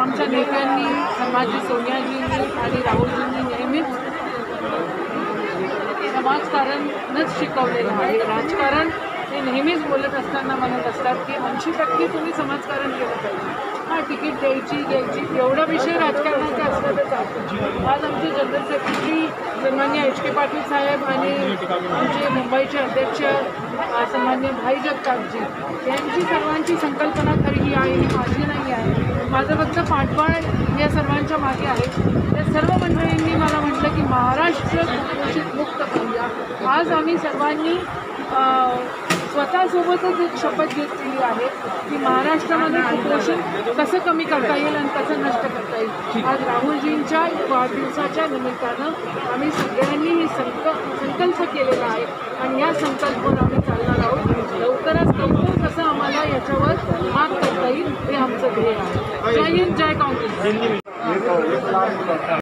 आमच्या नेत्यांनी सन्माननीय सोनियाजींनी आणि राहुलजींनी नेहमीच समाजकारणच शिकवलेलं आहे. राजकारण हे नेहमीच बोलत असताना म्हणत असतात की 80% तुम्ही समाजकारण केलं पाहिजे. हां, तिकीट द्यायची एवढा विषय राजकारणाचा असला तर चालतो. आज आमचे जनरल सेक्रेटरी सन्माननीय H.K. पाटील साहेब आणि आमचे मुंबईचे अध्यक्ष सन्माननीय भाई जगतापजी यांची सर्वांची संकल्पना खरी ही आहे, ही माझी नाही आहे. माझं फक्त पाठबळ या सर्वांच्या मागे आहे. त्या सर्व मंडळींनी मला म्हटलं की महाराष्ट्र कुपोषित मुक्त करूया. आज आम्ही सर्वांनी स्वतःसोबतच एक शपथ घेतलेली आहे की महाराष्ट्रामध्ये कुपोषण कसं कमी करता येईल आणि कसं नष्ट करता येईल. आज राहुलजींच्या वाढदिवसाच्या निमित्तानं आम्ही सगळ्यांनी ही संकल्प केलेला आहे आणि या संकल्पावर आम्ही चालणार आहोत. लवकरात कसं आम्हाला याच्यावर मात करता येईल हे आमचं ध्येय आहे. जय हिंद, जय काँग्रेस.